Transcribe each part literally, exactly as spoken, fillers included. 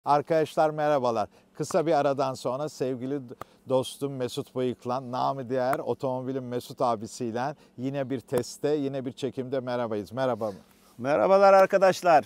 Arkadaşlar merhabalar. Kısa bir aradan sonra sevgili dostum Mesut Bıyık'la, namı diğer otomobilin Mesut abisiyle yine bir testte, yine bir çekimde merhabayız. Merhaba. Merhabalar arkadaşlar.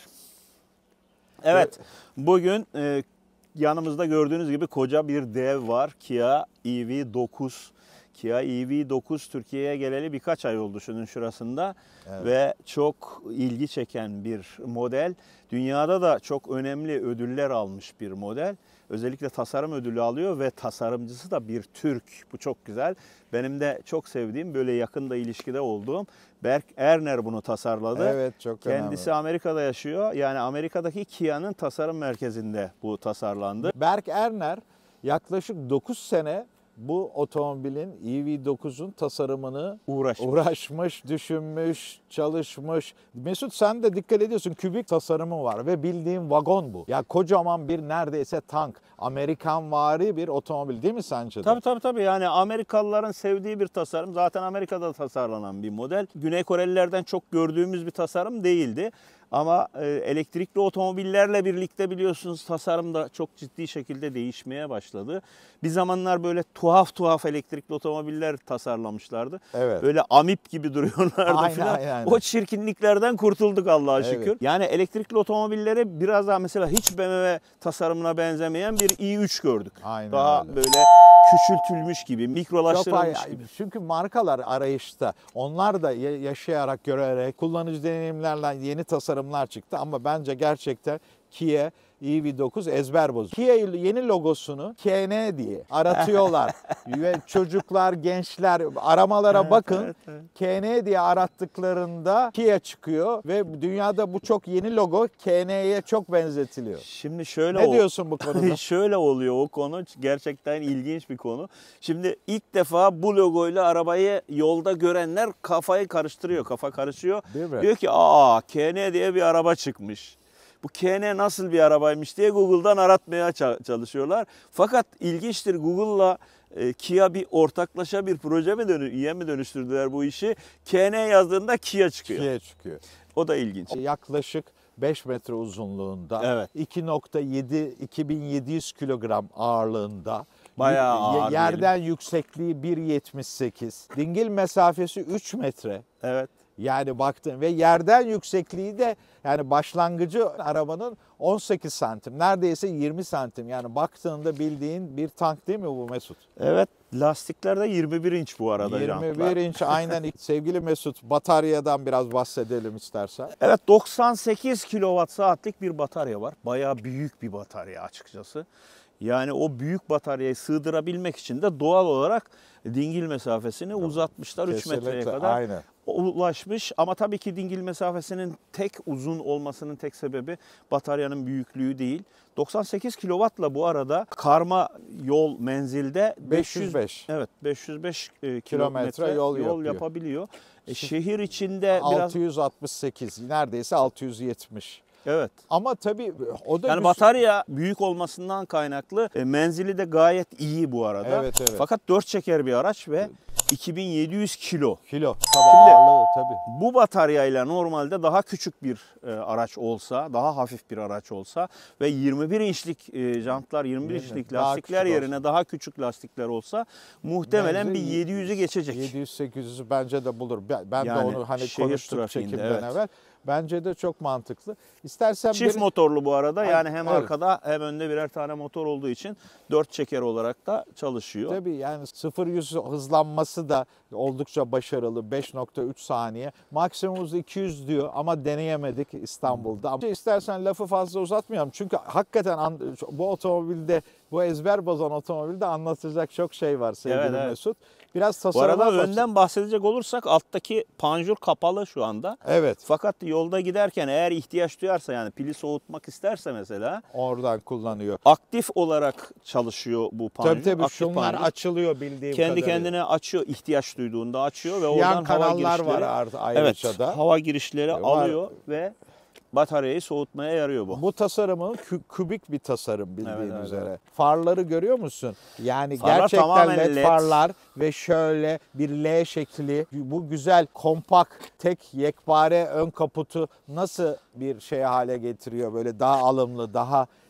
Evet, bugün e, yanımızda gördüğünüz gibi koca bir dev var. Kia E V dokuz. Kia E V dokuz Türkiye'ye geleli birkaç ay oldu şunun şurasında. Evet. Ve çok ilgi çeken bir model. Dünyada da çok önemli ödüller almış bir model. Özellikle tasarım ödülü alıyor ve tasarımcısı da bir Türk. Bu çok güzel. Benim de çok sevdiğim, böyle yakında ilişkide olduğum Berk Erner bunu tasarladı. Evet, çok Kendisi önemli. Amerika'da yaşıyor. Yani Amerika'daki Kia'nın tasarım merkezinde bu tasarlandı. Berk Erner yaklaşık dokuz sene bu otomobilin E V dokuzun tasarımını Uğraşmış. uğraşmış, düşünmüş, çalışmış. Mesut sen de dikkat ediyorsun, kübik tasarımı var ve bildiğin vagon bu. Ya kocaman bir neredeyse tank, Amerikanvari bir otomobil değil mi sence de? Tabii tabii tabii, yani Amerikalıların sevdiği bir tasarım. Zaten Amerika'da tasarlanan bir model. Güney Korelilerden çok gördüğümüz bir tasarım değildi. Ama e, elektrikli otomobillerle birlikte biliyorsunuz tasarım da çok ciddi şekilde değişmeye başladı. Bir zamanlar böyle tuhaf tuhaf elektrikli otomobiller tasarlamışlardı. Evet. Böyle amip gibi duruyorlardı Aynen, falan. aynen. O çirkinliklerden kurtulduk Allah'a şükür. Evet. Yani elektrikli otomobilleri biraz daha mesela hiç B M W tasarımına benzemeyen bir i üç gördük. Aynen Daha öyle. böyle küçültülmüş gibi, mikrolaştırılmış Çok, gibi. çünkü markalar arayışta. Onlar da yaşayarak, görerek, kullanıcı deneyimlerle yeni tasarımlar çıktı. Ama bence gerçekten Kia E V dokuz ezber bozuyor. Kia yeni logosunu K N diye aratıyorlar. Ve çocuklar, gençler aramalara Evet, bakın. evet, evet. K N diye arattıklarında Kia çıkıyor ve dünyada bu çok yeni logo K N'ye çok benzetiliyor. Şimdi şöyle Ne o- diyorsun bu konuda? Şöyle oluyor o konu, gerçekten ilginç bir konu. Şimdi ilk defa bu logoyla arabayı yolda görenler kafayı karıştırıyor, kafa karışıyor. Değil mi? Diyor ki aa, K N diye bir araba çıkmış. Bu K N nasıl bir arabaymış diye Google'dan aratmaya çalışıyorlar. Fakat ilginçtir, Google'la e, Kia bir ortaklaşa bir proje mi dönü İye mi dönüştürdüler bu işi? K N yazdığında Kia çıkıyor. Kia çıkıyor. O da ilginç. Yaklaşık beş metre uzunluğunda, Evet. iki nokta yedi iki bin yedi yüz kilogram ağırlığında, Bayağı ağır yerden yüksekliği bir yetmiş sekiz, dingil mesafesi üç metre. Evet. Yani baktın ve yerden yüksekliği de yani başlangıcı arabanın on sekiz santim, neredeyse yirmi santim. Yani baktığında bildiğin bir tank değil mi bu Mesut? Evet, lastikler de yirmi bir inç bu arada. yirmi bir jantlar. inç aynen. Sevgili Mesut, bataryadan biraz bahsedelim istersen. Evet, doksan sekiz kilowatt saatlik bir batarya var. Bayağı büyük bir batarya açıkçası. Yani o büyük bataryayı sığdırabilmek için de doğal olarak dingil mesafesini uzatmışlar, üç metreye Kesinlikle, kadar aynen. ulaşmış. Ama tabii ki dingil mesafesinin tek uzun olmasının tek sebebi bataryanın büyüklüğü değil. doksan sekiz kilowattla bu arada karma yol menzilde beş yüz beş. Evet, beş yüz beş Kilometre kilometre yol yol, yapıyor. yapabiliyor. E, şehir içinde biraz altı yüz altmış sekiz, neredeyse altı yüz yetmiş. evet. Ama tabii o da Yani güzel- batarya büyük olmasından kaynaklı e, menzili de gayet iyi bu arada. Evet, evet. Fakat dört çeker bir araç ve iki bin yedi yüz kilo. kilo. Tabii Şimdi- ağırlığı tabii. Bu bataryayla normalde daha küçük bir e, araç olsa, daha hafif bir araç olsa ve yirmi bir inçlik e, jantlar, yirmi bir Yirmi. inçlik Daha lastikler küçük yerine daha küçük lastikler olsa muhtemelen bir Bence yedi yüzü geçecek. yedi yüz sekiz yüzü bence de bulur. Ben, ben Yani de onu hani şehir konuştuk trafiğinde, çekimden evet. evvel. Bence de çok mantıklı. İstersen Çift bir- motorlu bu arada, Ay, yani hem evet. arkada hem önde birer tane motor olduğu için dört çeker olarak da çalışıyor. Tabii yani sıfır yüz hızlanması da oldukça başarılı. beş nokta üç saniye. Maksimum hız iki yüz diyor ama deneyemedik İstanbul'da. Ama istersen lafı fazla uzatmayalım. Çünkü hakikaten an- bu otomobilde, bu ezber bozan otomobilde anlatacak çok şey var sevgili Evet, evet. Mesut. Biraz Bu tasarıma arada bas- önden bahsedecek olursak alttaki panjur kapalı şu anda. Evet, Fakat yolda giderken eğer ihtiyaç duyarsa, yani pili soğutmak isterse mesela, oradan kullanıyor. aktif olarak çalışıyor bu panjur. Tabii tabii Aktif şunlar panjur. açılıyor bildiğim Kendi kadarıyla. kendine açıyor, ihtiyaç duyduğunda açıyor ve Yan oradan hava kanallar girişleri, var artı- ayrıca evet, da. hava girişleri Var. alıyor ve bataryayı soğutmaya yarıyor bu. Bu tasarımın kü- kübik bir tasarım bildiğin Evet, evet, üzere. Farları görüyor musun? Yani Farlar gerçekten tamamen led, led. farlar ve şöyle bir L şekli, bu güzel kompakt tek yekpare ön kaputu nasıl bir şey hale getiriyor? Böyle daha alımlı, daha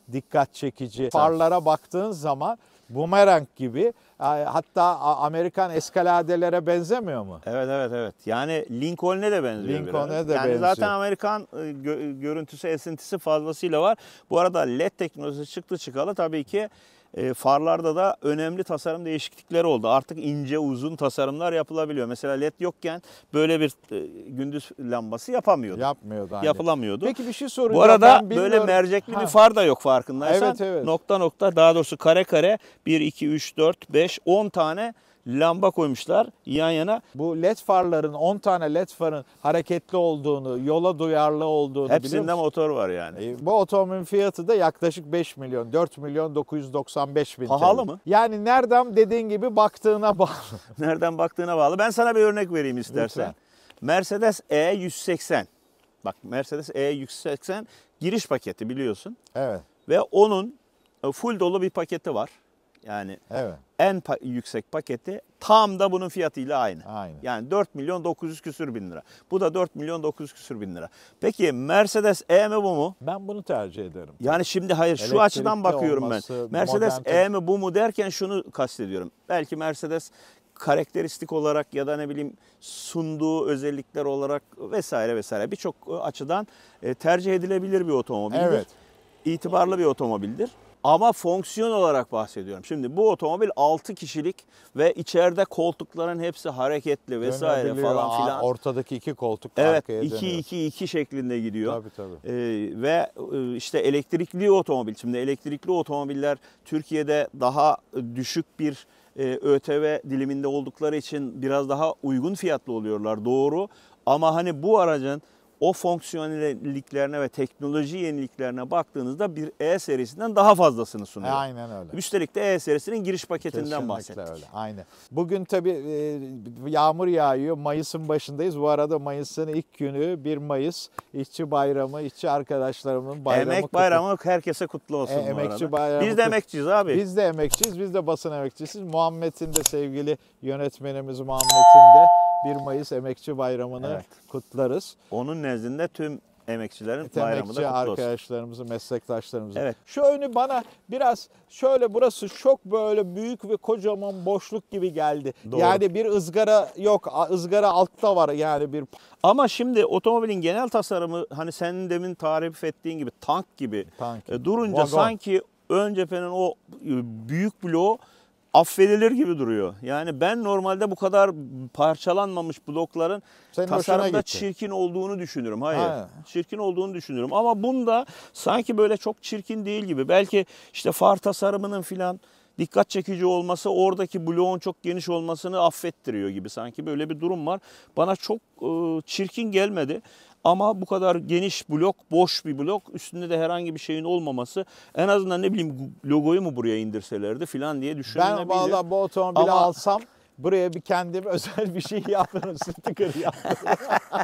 dikkat çekici. Farlara baktığın zaman bumerang gibi, hatta Amerikan eskaladelere benzemiyor mu? Evet evet evet. Yani Lincoln'e de benziyor Lincoln'e biraz. de yani benziyor. zaten Amerikan gö- görüntüsü, esintisi fazlasıyla var. Bu arada L E D teknolojisi çıktı çıkalı tabii ki e, farlarda da önemli tasarım değişiklikleri oldu. Artık ince uzun tasarımlar yapılabiliyor. Mesela L E D yokken böyle bir e, gündüz lambası yapamıyordu. Yapmıyordu. Aynen. Yapılamıyordu. Peki bir şey soracağım. Bu arada Ben böyle bilmiyorum. mercekli Ha. bir far da yok farkındaysan. Evet, evet. Nokta nokta, daha doğrusu kare kare bir, iki, üç, dört, beş, on tane lamba koymuşlar yan yana. Bu led farların, on tane led farın hareketli olduğunu, yola duyarlı olduğunu biliyor Hepsinde musun? motor var yani. E, Bu otomobilin fiyatı da yaklaşık beş milyon, dört milyon dokuz yüz doksan beş bin. Pahalı T L. mı? Yani nereden dediğin gibi baktığına bağlı. Nereden baktığına bağlı. Ben sana bir örnek vereyim istersen. Lütfen. Mercedes E yüz seksen. Bak Mercedes E yüz seksen giriş paketi biliyorsun. Evet, Ve onun full dolu bir paketi var. Yani evet. en pa- yüksek paketi tam da bunun fiyatıyla aynı. Aynı. Yani dört milyon dokuz yüz küsür bin lira. Bu da dört milyon dokuz yüz küsür bin lira. Peki Mercedes E mi bu mu? Ben bunu tercih ederim. Yani şimdi hayır şu Elektrikli açıdan bakıyorum ben. olması, Mercedes modern- E mi bu mu derken şunu kastediyorum. Belki Mercedes karakteristik olarak ya da ne bileyim sunduğu özellikler olarak vesaire vesaire birçok açıdan tercih edilebilir bir otomobildir. Evet. İtibarlı bir otomobildir. Ama fonksiyon olarak bahsediyorum. Şimdi bu otomobil altı kişilik ve içeride koltukların hepsi hareketli vesaire Dönebiliyor. falan Aa, filan. Ortadaki iki koltuk Evet, arkaya iki dönüyor. iki iki şeklinde gidiyor. Tabii tabii. Ee, ve e, işte elektrikli otomobil. Şimdi elektrikli otomobiller Türkiye'de daha düşük bir e, ÖTV diliminde oldukları için biraz daha uygun fiyatlı oluyorlar, doğru. Ama hani bu aracın o fonksiyonelliklerine ve teknoloji yeniliklerine baktığınızda bir E serisinden daha fazlasını sunuyor. E, aynen öyle. Üstelik de E serisinin giriş paketinden Kesinlikle bahsettik. öyle. Aynen. Bugün tabii e, yağmur yağıyor. Mayıs'ın başındayız. Bu arada Mayıs'ın ilk günü bir Mayıs. İşçi bayramı, işçi arkadaşlarımın bayramı. Emek kutlu- bayramı herkese kutlu olsun E, bu emekçi arada. bayramı Biz de kutlu- emekçiyiz abi. Biz de emekçiyiz. Biz de basın emekçisiyiz. Muhammed'in de sevgili yönetmenimiz Muhammed'in de bir Mayıs Emekçi Bayramı'nı Evet. kutlarız. Onun nezdinde tüm emekçilerin bayramı Emekçi da kutlu olsun. arkadaşlarımızı, meslektaşlarımızı. Evet. Şu önü bana biraz şöyle, burası çok böyle büyük ve kocaman boşluk gibi geldi. Doğru. Yani bir ızgara yok. a- ızgara altta var yani bir Ama şimdi otomobilin genel tasarımı hani senin demin tarif ettiğin gibi tank gibi tank. e, durunca Vagon. sanki ön cephenin o e, büyük bloğu affedilir gibi duruyor. Yani ben normalde bu kadar parçalanmamış blokların Senin hoşuna tasarımda gitti. çirkin olduğunu düşünürüm. Hayır. Ha. Çirkin olduğunu düşünürüm. Ama bunda sanki böyle çok çirkin değil gibi. Belki işte far tasarımının filan dikkat çekici olması oradaki bloğun çok geniş olmasını affettiriyor gibi. Sanki böyle bir durum var. Bana çok e, çirkin gelmedi. Ama bu kadar geniş blok, boş bir blok, üstünde de herhangi bir şeyin olmaması, en azından ne bileyim logoyu mu buraya indirselerdi filan diye düşünülebilir. Ben vallahi bu otomobili Ama- alsam buraya bir kendim özel bir şey yaptırırım. Sticker yaptırırım.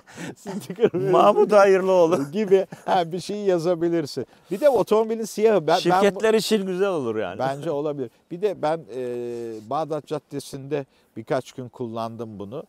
Sticker Mahmut Hayırlıoğlu. gibi ha, bir şey yazabilirsin. Bir de otomobilin siyahı. Ben, ben bu- Şirketler için güzel olur yani. Bence olabilir. Bir de ben e, Bağdat Caddesi'nde birkaç gün kullandım bunu.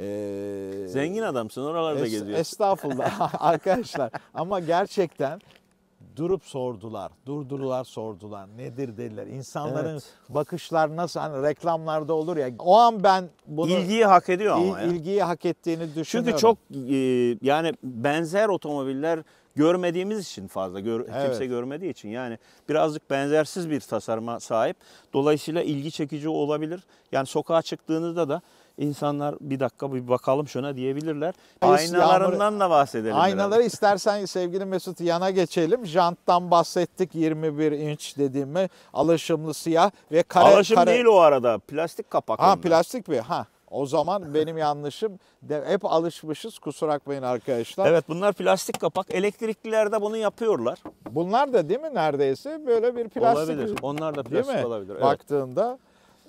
E, Zengin adamsın, oralarda es- geziyorsun. Estağfurullah arkadaşlar. Ama gerçekten durup sordular. Durdurular, sordular. Nedir dediler. İnsanların Evet. bakışlar nasıl, hani reklamlarda olur ya. O an ben bunu İlgiyi hak ediyor ama il- ya. ilgiyi hak ettiğini düşünüyorum. Çünkü çok e, yani benzer otomobiller görmediğimiz için fazla gör, Evet. kimse görmediği için yani birazcık benzersiz bir tasarıma sahip. Dolayısıyla ilgi çekici olabilir. Yani sokağa çıktığınızda da insanlar bir dakika bir bakalım şuna diyebilirler. Mayıs Aynalarından da bahsedelim. Aynaları istersen sevgili Mesut yana geçelim. Janttan bahsettik, yirmi bir inç dediğimi, alışımlı siyah ve kare. Alışım kare... değil o arada. Plastik kapak. Ha onlar. plastik mi? Ha. O zaman benim yanlışım. De, hep alışmışız. Kusura bakmayın arkadaşlar. Evet, bunlar plastik kapak. Elektriklilerde bunu yapıyorlar. Bunlar da değil mi neredeyse böyle bir plastik. Olabilir. Onlar da Değil plastik mi? olabilir. Evet. Baktığında.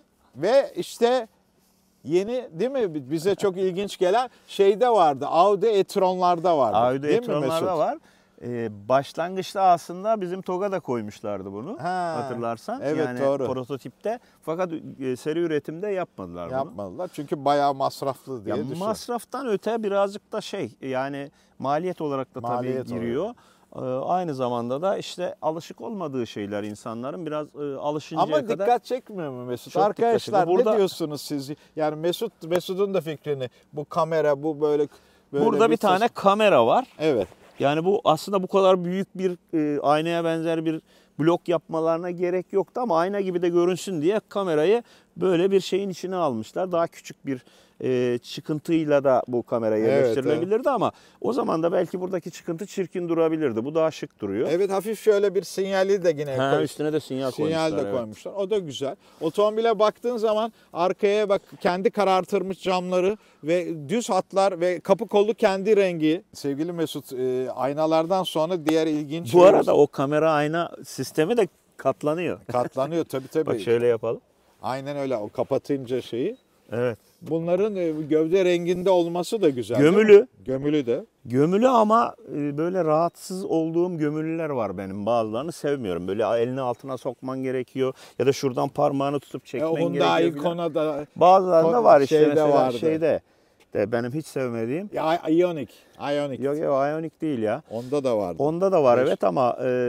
Ve işte yeni değil mi bize çok ilginç gelen şeyde vardı. Audi e-tron'larda vardı. Audi değil mi e-tron'larda Mesut? var. Ee, başlangıçta aslında bizim TOGG'a koymuşlardı bunu. Ha, Hatırlarsan. evet, yani doğru. prototipte. Fakat e, seri üretimde yapmadılar bunu. Yapmadılar. Çünkü bayağı masraflı diye Ya düşünüyorum. masraftan öte birazcık da şey yani maliyet olarak da Maliyet tabii giriyor. Ee, aynı zamanda da işte alışık olmadığı şeyler insanların biraz e, alışıncaya Ama kadar. dikkat çekmiyor mu Mesut? Çok dikkat Arkadaşlar çekiyor. Burada- ne diyorsunuz siz? Yani Mesut Mesut'un da fikrini, bu kamera, bu böyle, böyle Burada bir tane tas- kamera var. Evet. Yani bu aslında bu kadar büyük bir e, aynaya benzer bir blok yapmalarına gerek yoktu ama ayna gibi de görünsün diye kamerayı böyle bir şeyin içine almışlar. Daha küçük bir e, çıkıntıyla da bu kamera Evet, yerleştirilebilirdi ama o zaman da belki buradaki çıkıntı çirkin durabilirdi. Bu daha şık duruyor. Evet, hafif şöyle bir sinyali de yine Ha, koy- üstüne de sinyal, sinyal koymuşlar. de evet. koymuşlar. O da güzel. Otomobile baktığın zaman arkaya bak, kendi karartırmış camları ve düz hatlar ve kapı kolu kendi rengi. Sevgili Mesut, e, aynalardan sonra diğer ilginç Bu bir- arada o kamera ayna sistemi de katlanıyor. katlanıyor tabii tabii. Bak şöyle yapalım. Aynen öyle, o kapatınca şeyi. Evet. Bunların e, gövde renginde olması da güzel. değil mi? Gömülü. Gömülü de. Gömülü ama e, böyle rahatsız olduğum gömülüler var benim. Bazılarını sevmiyorum. Böyle elini altına sokman gerekiyor ya da şuradan parmağını tutup E, çekmen Hyundai gerekiyor. falan. Icona'da Bazılarında var işte şeyde mesela vardı. şeyde. De benim hiç sevmediğim. ya, Ioniq. Ioniq. Yok yok Ioniq değil ya. Onda da vardı. Onda da var Beş. evet ama e,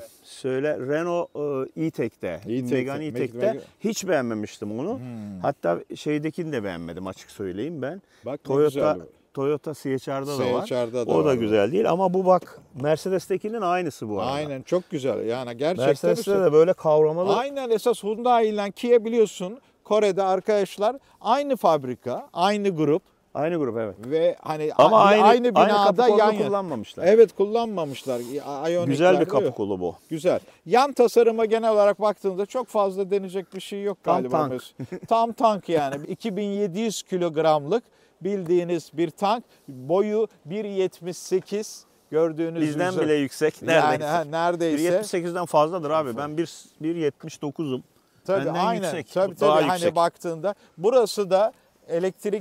söyle Renault e, E-Tech'te, E-Tech'te, Megane E-Tech'te Meg- hiç beğenmemiştim onu. Hmm. Hatta şeydekini de beğenmedim açık söyleyeyim ben. Bak ne Toyota güzel. Toyota C H R'da da var. C H R'da da o da var. güzel değil ama bu bak Mercedes'tekinin aynısı bu arada. Aynen, çok güzel. Yani gerçekten Mercedes'te işte- de böyle kavramalı. Aynen, esas Hyundai ile Kia biliyorsun Kore'de arkadaşlar aynı fabrika, aynı grup Aynı grup evet. ve hani Ama a- aynı, aynı aynı binada kapı kolunu yan yana. kullanmamışlar. Evet, kullanmamışlar. Ioniq'ler Güzel bir de kapı yok. kolu bu. Güzel. Yan tasarıma genel olarak baktığında çok fazla deneyecek bir şey yok Tam galiba. tank. Mesut. Tam tank yani. iki bin yedi yüz kilogramlık bildiğiniz bir tank. Boyu bir yetmiş sekiz gördüğünüz Bizden üzere. bile yüksek Yani neredeyse. ha, bir neredeyse. yetmiş sekizden fazladır abi. Ben bir bir yetmiş dokuzum. Tabii Benden aynen. yüksek. Tabii Daha tabii, yüksek. hani baktığında burası da elektrik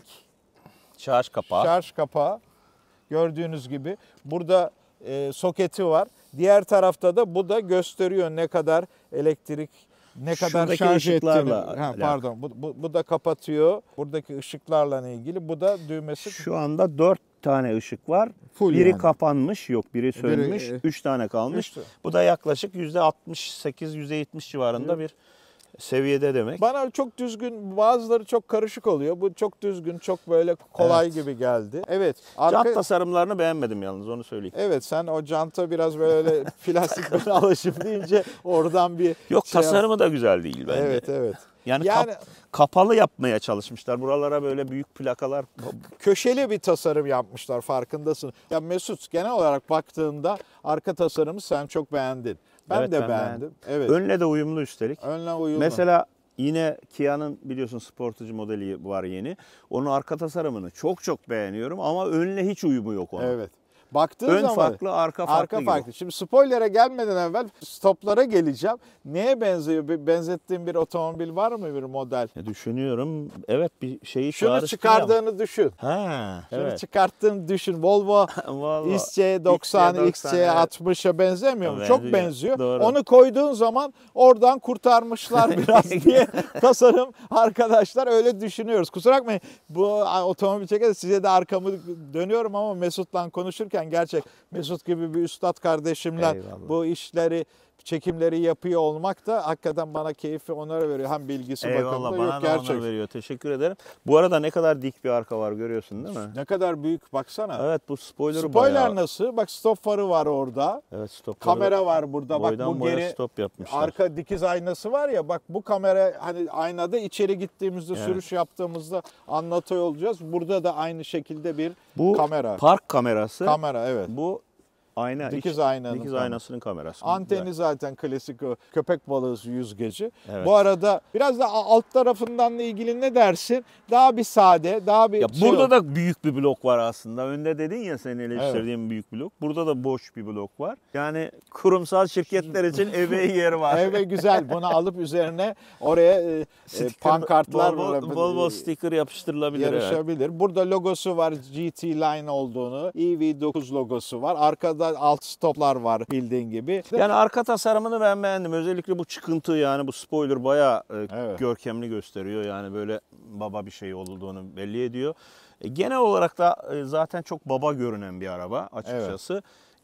Şarj kapağı. şarj kapağı. Gördüğünüz gibi burada e, soketi var. Diğer tarafta da bu da gösteriyor ne kadar elektrik, ne kadar Şuradaki şarj ettiğini. ışıklarla Ha, alakalı. pardon. Bu, bu, bu da kapatıyor. Buradaki ışıklarla ilgili. Bu da düğmesi. Şu anda dört tane ışık var. Full biri yani. kapanmış, yok biri sönmüş. e, üç tane kalmış. üç tane. Bu da yaklaşık yüzde altmış sekiz yüzde yetmiş civarında bir seviyede demek. Bana çok düzgün, bazıları çok karışık oluyor. Bu çok düzgün, çok böyle kolay Evet. gibi geldi. Evet. Jant Arka, tasarımlarını beğenmedim yalnız onu söyleyeyim. evet, sen o janta biraz böyle plastik alışım deyince oradan bir Yok şey- tasarımı da güzel değil bence. Evet, evet. Yani, Yani- kap- kapalı yapmaya çalışmışlar. Buralara böyle büyük plakalar. Köşeli bir tasarım yapmışlar, farkındasın. Ya Mesut, genel olarak baktığında arka tasarımı sen çok beğendin. Ben Evet, de ben beğendim. beğendim. Evet. Önle de uyumlu üstelik. Önle uyumlu. Mesela yine Kia'nın biliyorsun Sportage modeli var yeni. Onun arka tasarımını çok çok beğeniyorum ama önle hiç uyumu yok onun. Evet. Baktığın Ön zaman farklı, arka farklı arka gibi. farklı. Şimdi spoiler'e gelmeden evvel stoplara geleceğim. Neye benziyor? Bir benzettiğin bir otomobil var mı, bir model? Ya düşünüyorum. Evet bir şeyi Şunu çağrıştırıyor ama- çıkardığını düşün. Ha, Şunu evet. çıkarttığını düşün. Volvo Vallahi. X C doksan, X C altmışa benzemiyor mu? Çok Benziyor. benziyor. Doğru. Onu koyduğun zaman oradan kurtarmışlar biraz diye tasarım arkadaşlar, öyle düşünüyoruz. Kusura bakmayın, bu otomobil çeker size de arkamı dönüyorum ama Mesut'la konuşurken gerçek Mesut gibi bir üstad kardeşimle Eyvallah. bu işleri, çekimleri yapıyor olmak da hakikaten bana keyfi, onlara veriyor. Hem bilgisi Eyvallah bakımında, bana yok da gerçek. onur veriyor. Teşekkür ederim. Bu arada ne kadar dik bir arka var görüyorsun değil mi? Ne kadar büyük baksana. Evet bu spoiler'ı Spoiler bayağı. nasıl? Bak, stop farı var orada. Evet stop. Kamera var burada. Bak, Boydan bu boya geri stop yapmışlar. arka dikiz aynası var ya, bak bu kamera, hani aynada içeri gittiğimizde, Evet. sürüş yaptığımızda anlatıyor olacağız. Burada da aynı şekilde bir Bu kamera. park kamerası. Kamera, evet. Bu ayna. Dikiz iç- aynanın Dikiz kamerası. aynasının kamerası. Anteni Güzel. zaten klasik, o köpek balığı yüzgeci. Evet. Bu arada biraz da alt tarafından ilgili ne dersin? Daha bir sade, daha bir Ya şey burada ol- da büyük bir blok var aslında. Önde dedin ya senin eleştirdiğin büyük blok. Burada da boş bir blok var. Yani kurumsal şirketler için ebeği yer var. Evet, güzel. Bunu alıp üzerine oraya e, e, Sticker, pankartlar bol bol, bol, bol sticker yapıştırılabilir. Evet. yarışabilir. Burada logosu var, G T Line olduğunu. E V dokuz logosu var. Arkada alt stoplar var bildiğin gibi. Yani arka tasarımını ben beğendim. Özellikle bu çıkıntı, yani bu spoiler bayağı e, Evet. görkemli gösteriyor. Yani böyle baba bir şey olduğunu belli ediyor. E, genel olarak da e, zaten çok baba görünen bir araba açıkçası.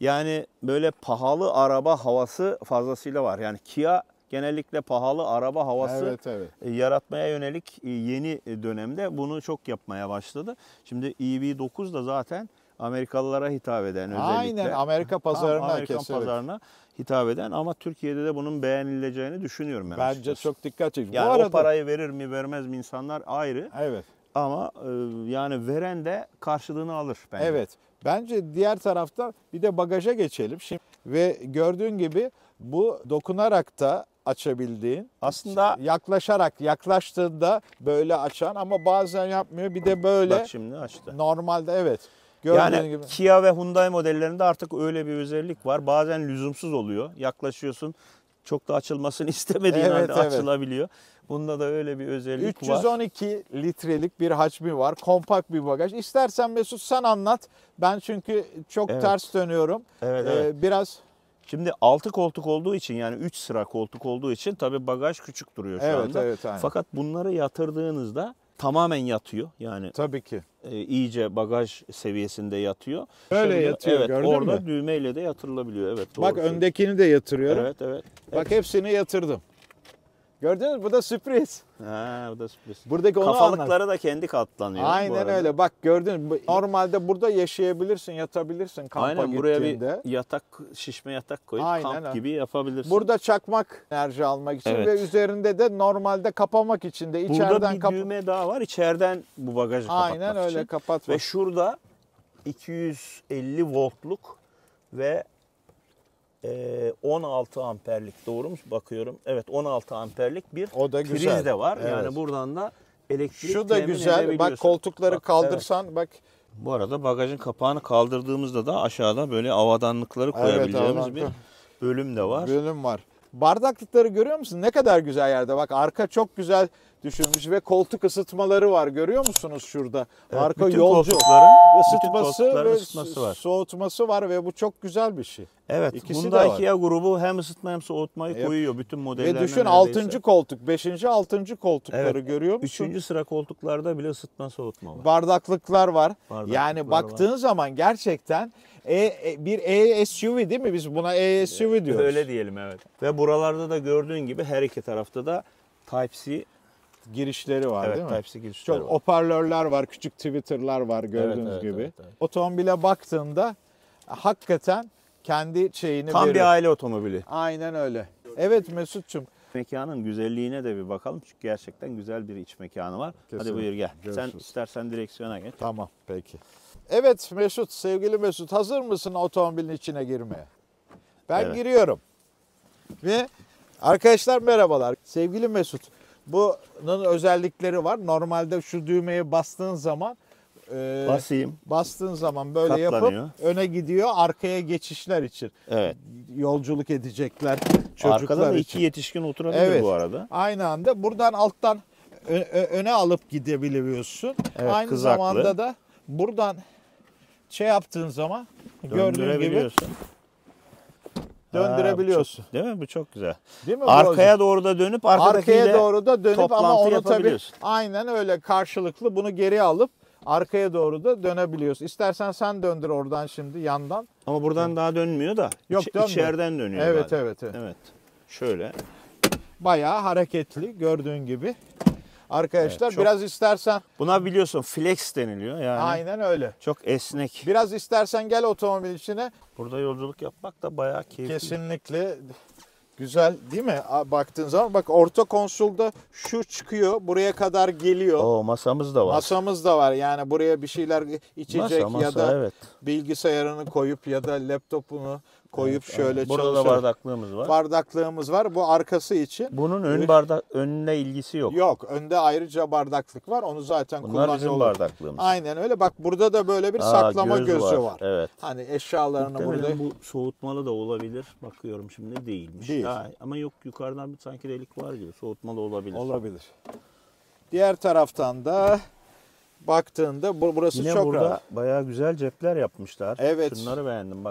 Yani böyle pahalı araba havası fazlasıyla var. Yani Kia genellikle pahalı araba havası Evet, evet. e, yaratmaya yönelik e, yeni dönemde bunu çok yapmaya başladı. Şimdi E V dokuz da zaten Amerikalılara hitap eden özellikle. Aynen, Amerika pazarına Tam Amerikan kesin, evet. pazarına hitap eden ama Türkiye'de de bunun beğenileceğini düşünüyorum ben. Bence açıkçası. çok dikkat çekici. Yani Bu arada o parayı verir mi vermez mi insanlar ayrı. evet. Ama e, yani veren de karşılığını alır bence. Evet. Bence diğer tarafta bir de bagaja geçelim. Şimdi ve gördüğün gibi bu dokunarak da açabildiğin, Aslında yaklaşarak yaklaştığında böyle açan ama bazen yapmıyor. Bir de böyle bak şimdi açtı. normalde evet. Gördüğün Yani gibi. Kia ve Hyundai modellerinde artık öyle bir özellik var. Bazen lüzumsuz oluyor. Yaklaşıyorsun, çok da açılmasını istemediğin Evet, halde evet. açılabiliyor. Bunda da öyle bir özellik üç yüz var. on iki litrelik bir hacmi var. Kompakt bir bagaj. İstersen Mesut sen anlat. Ben çünkü çok Evet. ters dönüyorum. Evet, Ee, evet. biraz Şimdi altı koltuk olduğu için yani üç sıra koltuk olduğu için tabii bagaj küçük duruyor şu evet anda. evet aynen. Fakat bunları yatırdığınızda tamamen yatıyor. Yani Tabii ki. e, iyice bagaj seviyesinde yatıyor. Böyle Yatabiliyor. yatıyor, evet, gördün orada mü? düğmeyle de yatırılabiliyor. Evet, doğru Bak söylüyorsun. öndekini de yatırıyorum. Evet, evet. Bak hepsini yatırdım. Gördünüz mü? Bu da sürpriz. Ha, bu da sürpriz. Buradaki onu anlat. Kafalıkları da kendi katlanıyor. bu Aynen arada. öyle. Bak gördün mü? Normalde burada yaşayabilirsin, yatabilirsin kampa Aynen, buraya gittiğinde. bir yatak, şişme yatak koyup Aynen kamp öyle. gibi yapabilirsin. Burada çakmak enerji almak için Evet. ve üzerinde de normalde kapamak için de Burada içeriden bir kapa- düğme daha var. İçeriden bu bagajı kapatmak Aynen öyle için. kapatmak. Ve şurada iki yüz elli voltluk ve e, on altı amperlik, doğru mu bakıyorum? Evet, on altı amperlik bir O da priz güzel. de var. Evet. Yani buradan da elektrik Şu da temin güzel. Bak edebiliyorsun. koltukları Bak, kaldırsan bak. Bu arada bagajın kapağını kaldırdığımızda da aşağıda böyle avadanlıkları koyabileceğimiz avadanlık. bir bölüm de var. Bölüm var. Bardaklıkları görüyor musun? Ne kadar güzel yerde. Bak arka çok güzel düşünmüş ve koltuk ısıtmaları var. Görüyor musunuz şurada? Evet, arka bütün yolcu koltukların, bütün ısıtması koltukların ve ısıtması var. soğutması var ve bu çok güzel bir şey. Evet, İkisi Hyundai de var. Kia grubu hem ısıtma hem soğutmayı Yap. koyuyor bütün modellerine. Ve düşün neredeyse. altıncı koltuk, beşinci altıncı koltukları Evet, görüyor musun? Üçüncü sıra koltuklarda bile ısıtma soğutma var. Bardaklıklar var. Bardaklıklar yani baktığın var. zaman gerçekten e, e, bir E-S U V değil mi? Biz buna E-S U V diyoruz. Öyle diyelim, evet. Ve buralarda da gördüğün gibi her iki tarafta da Type-C, girişleri var evet, değil mi? Type-C girişleri Çok var. hoparlörler var, küçük tweeter'lar var gördüğünüz evet, gibi. evet, evet. Otomobile baktığında hakikaten kendi şeyini Tam verir. bir aile otomobili. Aynen öyle. Evet Mesut'cum. Mekanın güzelliğine de bir bakalım çünkü gerçekten güzel bir iç mekanı var. Hadi Kesinlikle. buyur gel. Sen Görüşürüz. istersen direksiyona geç. Tamam peki. Evet Mesut, sevgili Mesut hazır mısın otomobilin içine girmeye? Ben Evet. giriyorum. Ve arkadaşlar merhabalar. Sevgili Mesut, bunun özellikleri var. Normalde şu düğmeye bastığın zaman e, Basayım. bastığın zaman böyle Katlanıyor. yapıp öne gidiyor arkaya geçişler için. Evet. Yolculuk edecekler çocuklar Arkada da için. iki yetişkin oturabilir Evet. bu arada. Aynı anda buradan alttan ö- ö- öne alıp gidebiliyorsun. Evet, Aynı kızaklı. zamanda da buradan şey yaptığın zaman gördüğün gibi Döndürebiliyorsun. döndürebiliyorsun. Ha, bu çok- değil mi? Bu çok güzel. Değil mi? bu Arkaya hocam? doğru da dönüp arkadakiyle arkaya doğru da dönüp ama toplantı onu tabii yapabiliyorsun. aynen öyle karşılıklı bunu geri alıp arkaya doğru da dönebiliyorsun. İstersen sen döndür oradan şimdi yandan. Ama buradan daha dönmüyor da. Yok, İç- dönmüyor. içeriden dönüyor. Evet, galiba. evet, evet. Evet. Şöyle. Bayağı hareketli gördüğün gibi. Arkadaşlar Evet, çok- biraz istersen Buna biliyorsun flex deniliyor. Yani aynen öyle. çok esnek. Biraz istersen gel otomobil içine. Burada yolculuk yapmak da bayağı keyifli. Kesinlikle güzel değil mi? A- Baktığın zaman bak orta konsolda şu çıkıyor. Buraya kadar geliyor. Oo, masamız da var. Masamız da var. Yani buraya bir şeyler içecek Masa, ya masa, da evet. bilgisayarını koyup ya da laptopunu koyup Evet, şöyle evet. Burada da çalışarak- bardaklığımız var. Bardaklığımız var. Bu arkası için. Bunun ön bardak önüne ilgisi yok. Yok. Önde ayrıca bardaklık var. Onu zaten Bunlar kullanıyor. bizim olur. bardaklığımız. Aynen öyle. Bak burada da böyle bir Aa, saklama göz gözü var. var. Evet. Hani eşyalarını Muhtemelen burada. bu soğutmalı da olabilir. Bakıyorum şimdi değilmiş. Değil. Ha, ama yok, yukarıdan bir sanki delik var gibi. Soğutmalı olabilir. Olabilir. Diğer taraftan da baktığında bu- burası Yine çok burada rahat. bayağı güzel cepler yapmışlar. Evet. Şunları beğendim bak.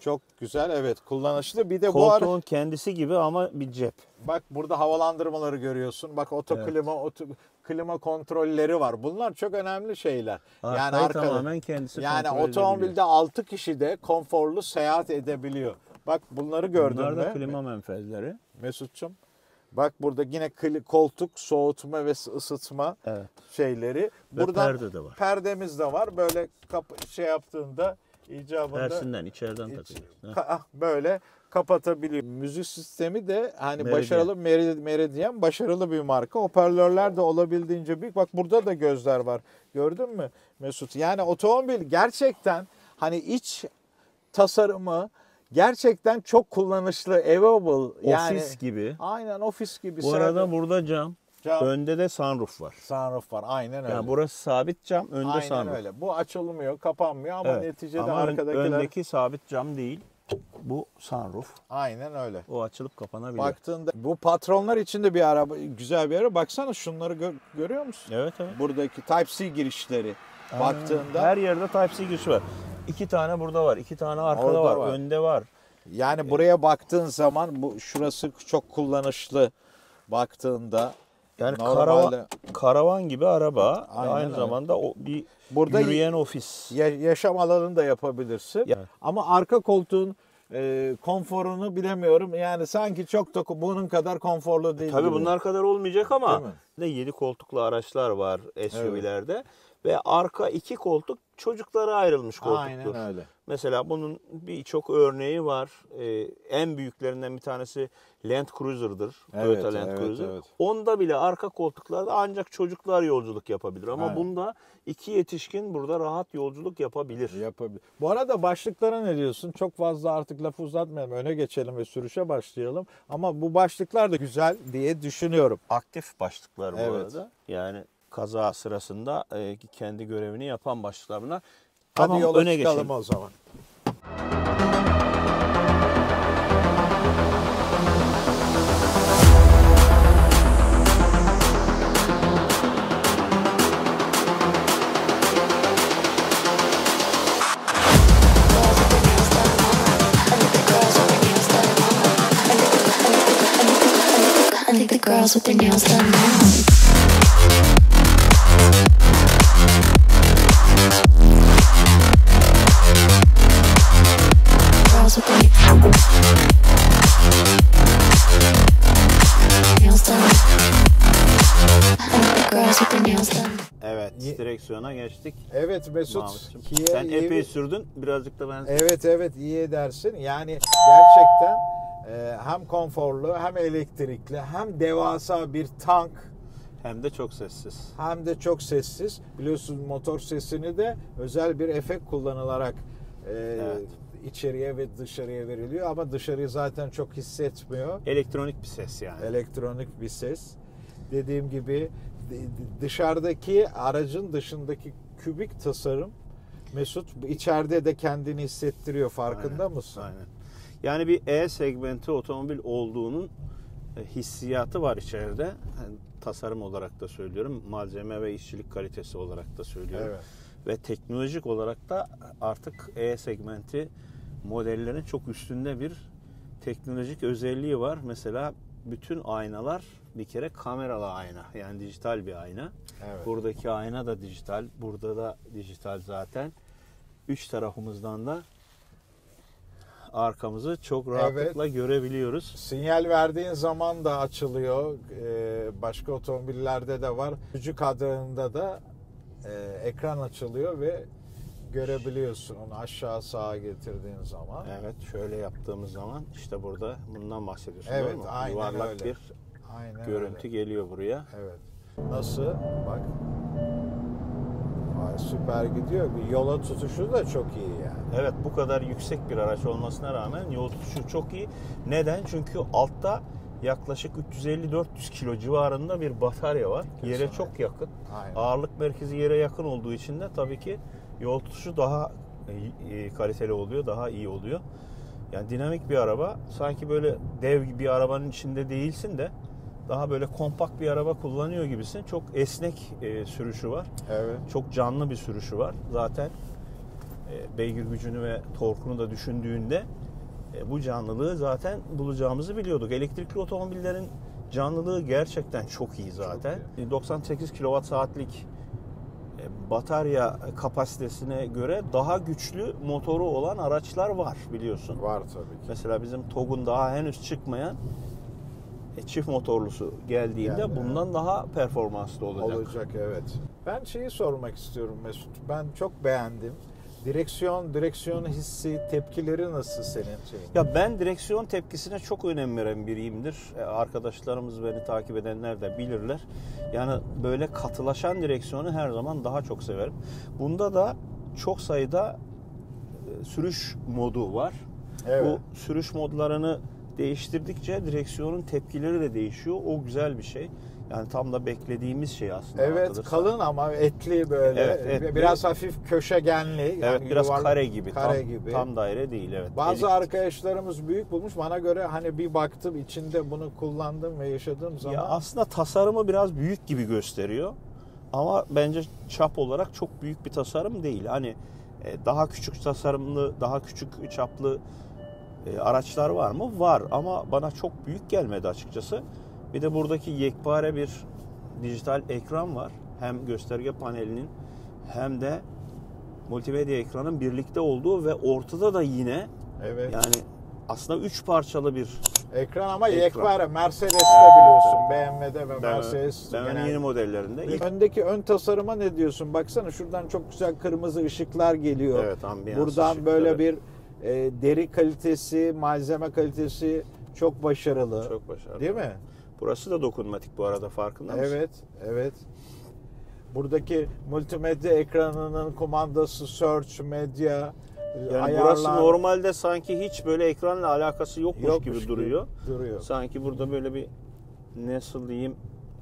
Çok güzel, evet, kullanışlı. Bir de bu ara Koltuğun kendisi gibi ama bir cep. bak burada havalandırmaları görüyorsun. Bak oto Evet. klima, oto, klima kontrolleri var. Bunlar çok önemli şeyler. Arkayı yani arkada tamamen kendisi yani kontrol otomobilde edebiliyor. altı kişi de konforlu seyahat edebiliyor. Bak bunları gördün Bunlar da mü klima menfezleri. Mesut'cum? Bak burada yine kli- koltuk soğutma ve ısıtma Evet. şeyleri. Ve Buradan perde de var. perdemiz de var. Böyle kap- şey yaptığında icabında Tersinden içeriden iç- takıyorsun. ka- ah, böyle kapatabiliyor. Müzik sistemi de hani Meridyen. başarılı Meri- Meridyen başarılı bir marka. Hoparlörler de olabildiğince büyük. Bak burada da gözler var. Gördün mü Mesut? Yani otomobil gerçekten hani iç tasarımı gerçekten çok kullanışlı, available. Yani Ofis gibi. aynen ofis gibi. Bu arada burada cam. Cam. Önde de sunroof var. Sunroof var. Aynen öyle. Yani burası sabit cam, önde Aynen sunroof. öyle. Bu açılmıyor, kapanmıyor ama Evet. neticede Ama ön- arkadakiler öndeki sabit cam değil. Bu sunroof. aynen öyle. O açılıp kapanabiliyor. Baktığında bu patronlar için de bir araba, güzel bir araba. Baksana şunları gö- görüyor musun? Evet evet. Buradaki Type-C girişleri. Baktığında Her yerde Type-C girişi var. İki tane burada var, iki tane arkada Orada var, var. önde var. yani buraya baktığın zaman bu şurası çok kullanışlı baktığında. Yani Normalde- karavan, karavan gibi araba. Aynen aynı öyle. zamanda o bir Burada yürüyen ofis. Ya- yaşam alanını da yapabilirsin. Ya- Ama arka koltuğun e, konforunu bilemiyorum. Yani sanki çok da bunun kadar konforlu değil. Tabii gibi. bunlar kadar olmayacak ama Değil mi? de yedi koltuklu araçlar var S U V'lerde ve arka iki koltuk çocuklara ayrılmış koltuktur. Aynen öyle. Mesela bunun birçok örneği var. Ee, en büyüklerinden bir tanesi Land Cruiser'dır. Evet, Toyota Land evet, Cruiser. evet. Onda bile arka koltuklarda ancak çocuklar yolculuk yapabilir. Ama Aynen. bunda iki yetişkin burada rahat yolculuk yapabilir. Yapabilir. Bu arada başlıklara ne diyorsun? Çok fazla artık lafı uzatmayalım. Öne geçelim ve sürüşe başlayalım. Ama bu başlıklar da güzel diye düşünüyorum. Aktif başlıklar bu Evet. arada. Yani kaza sırasında e, kendi görevini yapan başlıklar bunlar. Hadi Tamam, yola öne çıkalım geçelim. o zaman. I think the girls with their nails done now. Girls with their nails done. I think the girls with their nails done. Evet, Ye- direksiyona geçtik. Evet Mesut. Mahmut'cum. Kia Sen iyi epey bir- sürdün. Birazcık da ben Evet evet iyi edersin. Yani gerçekten e, hem konforlu hem elektrikli hem devasa bir tank hem de çok sessiz. hem de çok sessiz. Biliyorsun motor sesini de özel bir efekt kullanılarak e, Evet. içeriye ve dışarıya veriliyor. Ama dışarıyı zaten çok hissetmiyor. Elektronik bir ses yani. Elektronik bir ses. Dediğim gibi d- dışarıdaki aracın dışındaki kübik tasarım Mesut içeride de kendini hissettiriyor. Farkında Aynen, mısın? Aynen. Yani bir E segmenti otomobil olduğunun e, hissiyatı var içeride. Yani tasarım olarak da söylüyorum. Malzeme ve işçilik kalitesi olarak da söylüyorum. Evet. Ve teknolojik olarak da artık E segmenti modellerin çok üstünde bir teknolojik özelliği var. Mesela bütün aynalar bir kere kameralı ayna. Yani dijital bir ayna. Evet. Buradaki ayna da dijital. Burada da dijital zaten. Üç tarafımızdan da arkamızı çok rahatlıkla görebiliyoruz. Sinyal verdiğin zaman da açılıyor. Ee, başka otomobillerde de var. Sürücü kadranında da e, ekran açılıyor ve görebiliyorsun onu aşağı sağa getirdiğin zaman. Evet, şöyle yaptığımız zaman işte burada bundan bahsediyorsun, Evet, değil mi? aynen Yuvarlak öyle. bir Aynen görüntü öyle. geliyor buraya. Evet. Nasıl? Bak. Vay, süper gidiyor. Yola tutuşu da çok iyi yani. Evet, bu kadar yüksek bir araç olmasına rağmen yol tutuşu çok iyi. Neden? Çünkü altta yaklaşık üç yüz elli dört yüz kilo civarında bir batarya var. Yere Kesinlikle. çok yakın. Aynen. Ağırlık merkezi yere yakın olduğu için de tabii ki yol tutuşu daha e, kaliteli oluyor, daha iyi oluyor. Yani dinamik bir araba. Sanki böyle dev gibi bir arabanın içinde değilsin de daha böyle kompakt bir araba kullanıyor gibisin. Çok esnek e, sürüşü var. Evet. Çok canlı bir sürüşü var. Zaten e, beygir gücünü ve torkunu da düşündüğünde e, bu canlılığı zaten bulacağımızı biliyorduk. Elektrikli otomobillerin canlılığı gerçekten çok iyi zaten. Çok iyi. doksan sekiz kilowatt saatlik e, batarya kapasitesine göre daha güçlü motoru olan araçlar var biliyorsun. Var tabii ki. Mesela bizim TOG'un daha henüz çıkmayan e, çift motorlusu geldiğinde Yani, bundan daha performanslı olacak. Olacak, evet. Ben şeyi sormak istiyorum Mesut. Ben çok beğendim. Direksiyon, direksiyon hissi, tepkileri nasıl senin şeyin? Ya ben direksiyon tepkisine çok önem veren biriyimdir. E, Arkadaşlarımız, beni takip edenler de bilirler. Yani böyle katılaşan direksiyonu her zaman daha çok severim. Bunda da çok sayıda e, sürüş modu var. Evet. Bu sürüş modlarını değiştirdikçe direksiyonun tepkileri de değişiyor. O güzel bir şey. Yani tam da beklediğimiz şey aslında. Evet, hatırlarsan. kalın ama etli böyle. Evet, etli. Biraz hafif köşegenli. Evet, yani biraz yuvarlak- kare gibi. Kare tam, gibi. tam daire değil, evet. Bazı Eliptik. arkadaşlarımız büyük bulmuş. Bana göre hani bir baktım içinde bunu kullandım ve yaşadığım zaman. Ya aslında tasarımı biraz büyük gibi gösteriyor. Ama bence çap olarak çok büyük bir tasarım değil. Hani e, daha küçük tasarımlı, daha küçük çaplı e, araçlar var mı? Var ama bana çok büyük gelmedi açıkçası. Bir de buradaki yekpare bir dijital ekran var. Hem gösterge panelinin hem de multimedya ekranın birlikte olduğu ve ortada da yine Evet. yani aslında üç parçalı bir Ekran ama Ekran. yekpare. Mercedes'te Evet, biliyorsun. evet. B M W'de ve ben, Mercedes. ben genel- yeni modellerinde ilk Öndeki ön tasarıma ne diyorsun? Baksana şuradan çok güzel kırmızı ışıklar geliyor. Evet, ambiyans Buradan ışıkları. böyle bir e, deri kalitesi, malzeme kalitesi çok başarılı. çok başarılı. Değil mi? Burası da dokunmatik bu arada, farkında mısın? Evet, evet. Buradaki multimedya ekranının kumandası, search, medya, Yani ayarlar burası normalde sanki hiç böyle ekranla alakası yokmuş, yokmuş gibi duruyor. Duruyor. Sanki burada böyle bir, nasıl diyeyim,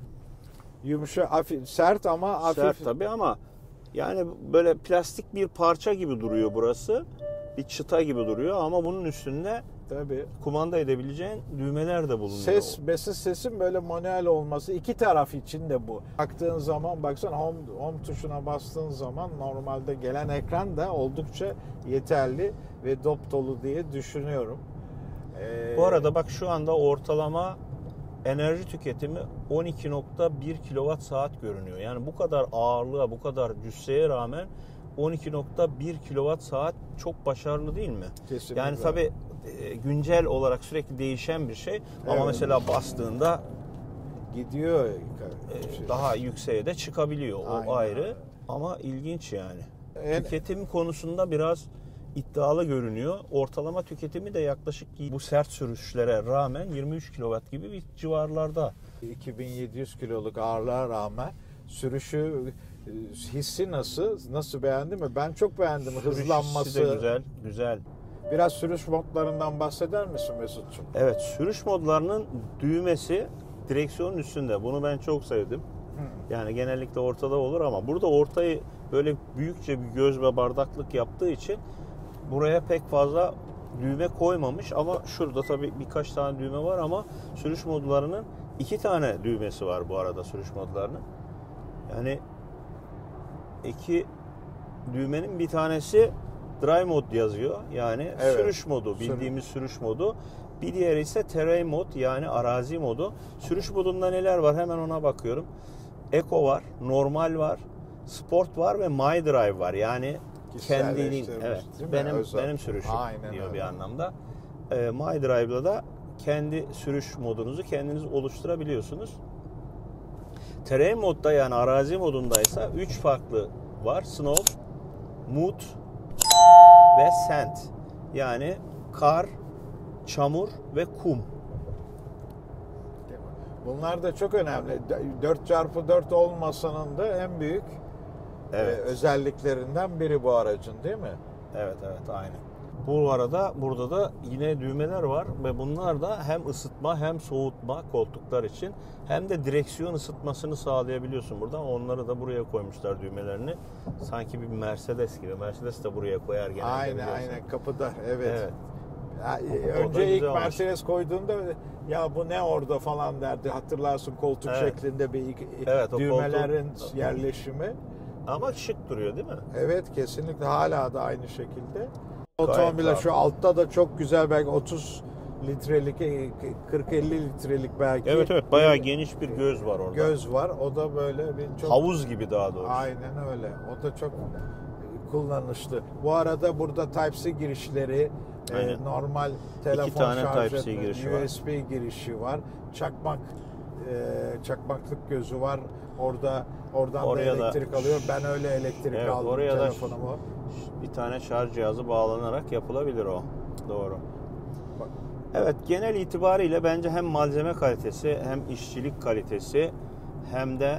Yumuşak, hafif, sert ama hafif. sert tabii ama yani böyle plastik bir parça gibi duruyor burası. Bir çıta gibi duruyor ama bunun üstünde Tabii. kumanda edebileceğin düğmeler de bulunuyor. Ses, mesela sesin böyle manuel olması iki taraf için de bu. Baktığın zaman baksana home, home tuşuna bastığın zaman normalde gelen ekran da oldukça yeterli ve dop dolu diye düşünüyorum. Ee, Bu arada bak şu anda ortalama enerji tüketimi on iki nokta bir kilowatt saat görünüyor. Yani bu kadar ağırlığa, bu kadar cüsseye rağmen on iki nokta bir kilowatt saat çok başarılı değil mi? Kesinlikle. Yani tabii e, güncel olarak sürekli değişen bir şey ama Evet. mesela bastığında gidiyor. e, daha yükseğe de çıkabiliyor. O Aynen. ayrı ama ilginç yani. En- Tüketim konusunda biraz iddialı görünüyor. Ortalama tüketimi de yaklaşık bu sert sürüşlere rağmen yirmi üç kilowatt gibi bir civarlarda. iki bin yedi yüz kiloluk ağırlığa rağmen sürüşü hissi nasıl? Nasıl, beğendin mi? Ben çok beğendim. Sürüş Hızlanması. hissi de güzel, güzel. Biraz sürüş modlarından bahseder misin Mesut'cum? Evet, sürüş modlarının düğmesi direksiyonun üstünde. Bunu ben çok sevdim. Yani genellikle ortada olur ama burada ortayı böyle büyükçe bir göz ve bardaklık yaptığı için buraya pek fazla düğme koymamış ama şurada tabii birkaç tane düğme var ama sürüş modlarının iki tane düğmesi var bu arada, sürüş modlarının. Yani iki düğmenin bir tanesi Drive Mode yazıyor. Yani Evet. sürüş modu, bildiğimiz sürüş modu. Bir diğeri ise Terrain Mode, yani arazi modu. Sürüş modunda neler var hemen ona bakıyorum. Eco var, normal var, sport var ve My Drive var. Yani kendinin, Kişiselleştirilmiş, evet, değil mi? benim Özel. benim sürüşüm Aynen diyor öyle. bir anlamda. Ee, My Drive'da da kendi sürüş modunuzu kendiniz oluşturabiliyorsunuz. Terrain modda, yani arazi modundaysa üç farklı var. Snow, Mud ve Sand. Yani kar, çamur ve kum. Bunlar da çok önemli. dört çarpı dört olmasının da en büyük Evet. e, özelliklerinden biri bu aracın, değil mi? Evet evet aynen. Bu arada burada da yine düğmeler var ve bunlar da hem ısıtma hem soğutma koltuklar için hem de direksiyon ısıtmasını sağlayabiliyorsun burada. Onları da buraya koymuşlar düğmelerini. Sanki bir Mercedes gibi. Mercedes de buraya koyar genelde. Aynen biliyorsun. aynen kapıda, evet. Evet. Ya, O- o da önce ilk güzel olmuş. Mercedes koyduğunda ya bu ne orada falan derdi. Hatırlarsın, koltuk Evet. şeklinde bir Evet, o düğmelerin koltuk- yerleşimi. Ama şık duruyor değil mi? Evet, kesinlikle hala da aynı şekilde. Gayet Otomobile rahat. şu altta da çok güzel, belki otuz litrelik, kırk elli litrelik belki. Evet evet, bayağı geniş bir göz var orada. Göz var. O da böyle bir çok... Havuz gibi daha doğrusu. Aynen öyle. O da çok kullanışlı. Bu arada burada Type-C girişleri, Aynen. e, normal telefon tane şarj Type-C etme, girişi var. U S B girişi var. Çakmak, e, çakmaklık gözü var. Orada oradan Oraya da da- elektrik alıyor. Ben öyle elektrik Evet, aldım oraya da- telefonumu. Bir tane şarj cihazı bağlanarak yapılabilir o. Doğru. Bak. Evet, genel itibariyle bence hem malzeme kalitesi hem işçilik kalitesi hem de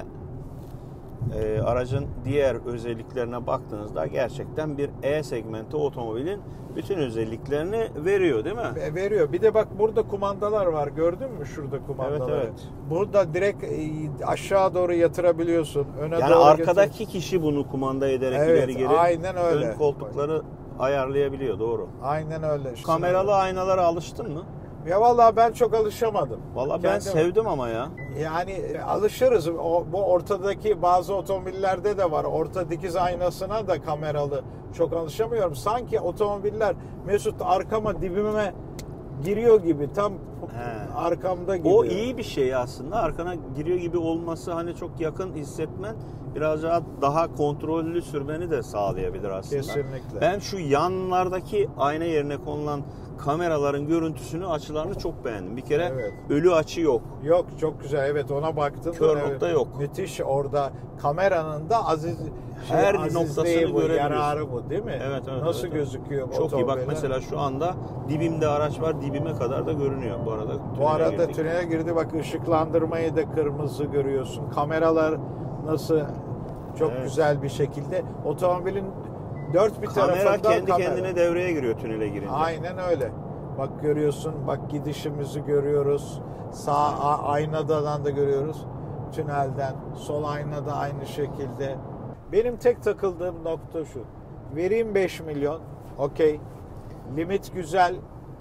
e, aracın diğer özelliklerine baktığınızda gerçekten bir E segmenti otomobilin bütün özelliklerini veriyor değil mi? E, Veriyor. Bir de bak burada kumandalar var. Gördün mü şurada kumandaları? Evet, evet. Burada direkt e, aşağı doğru yatırabiliyorsun. Öne Yani doğru arkadaki getir- kişi bunu kumanda ederek Evet, ileri geri aynen öyle. ön koltukları ayarlayabiliyor, doğru. Aynen öyle. İşte Kameralı aynalara alıştın mı? Ya vallahi ben çok alışamadım. Vallahi ben Kendim- sevdim ama ya. Yani e, alışırız. O, bu ortadaki bazı otomobillerde de var. Orta dikiz aynasına da kameralı. Çok alışamıyorum. Sanki otomobiller Mesut arkama dibime giriyor gibi. Tam He. arkamda gibi. O iyi bir şey aslında. Arkana giriyor gibi olması hani çok yakın hissetmen biraz daha, daha kontrollü sürmeni de sağlayabilir aslında. Kesinlikle. Ben şu yanlardaki ayna yerine konulan kameraların görüntüsünü, açılarını çok beğendim. Bir kere Evet. ölü açı yok. Yok, çok güzel. Evet, ona baktım. Kör Evet, nokta yok. Müthiş orada kameranın da aziz şey, Her azizliği noktasını bu, görebiliyorsun. yararı bu değil mi? Evet, evet, Nasıl evet, evet. gözüküyor Çok iyi. Bak otomobile? mesela şu anda dibimde araç var. Dibime kadar da görünüyor. Bu arada Bu tünele arada girdik. tünele girdi, bak ışıklandırmayı da kırmızı görüyorsun. Kameralar nasıl çok Evet. güzel bir şekilde. Otomobilin dört bir Kamera tarafında kendi kamera. kendine devreye giriyor tünele girince. Aynen öyle. Bak görüyorsun, bak gidişimizi görüyoruz. Sağ a- aynadan da görüyoruz. Tünelden. Sol aynada aynı şekilde. Benim tek takıldığım nokta şu. Vereyim beş milyon. Okey. Limit güzel.